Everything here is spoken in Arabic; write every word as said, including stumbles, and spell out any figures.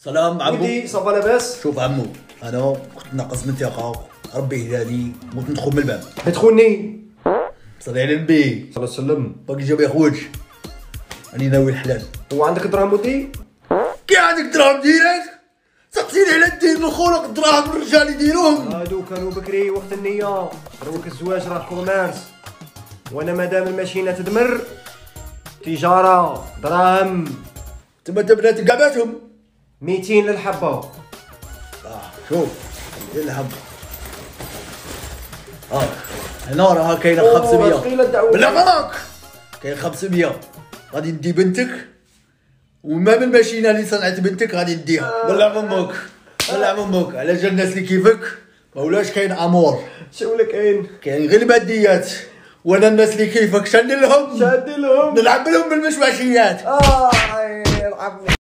سلام عمو. ودي صافا لاباس؟ شوف عمو، انا كنت ناقص بنتي اخا، ربي هداني قلت ندخل من الباب. تدخلني صلي على النبي صلى الله عليه وسلم. باقي جا ما يخرجش، راني ناوي الحلال. هو عندك دراهم ودي؟ كي عندك دراهم ديالك؟ سقسيني على الدين من خلق الدراهم الرجال يديروهم. هادو كانوا بكري وقت النية، دروك الزواج راه كوميرس، وانا مادام الماشينة تدمر تجارة دراهم. تما انت بناتك كاع باتهم ميتين للحبة. اه شوف الهم. اه هنا راه كاينه خمسمية. ثقيلة الدعوة. بلا غلط كاين خمسمية، غادي ندي بنتك وما من الماشينه اللي صنعت بنتك غادي نديها. بلا امك بلا امك، على جال الناس اللي كيفك ما ولاش كاين امور، شولا كاين كاين غير الماديات. وانا الناس اللي كيفك شندير لهم؟ شادي لهم نلعب لهم بالمشماشيات. اه يلعبني.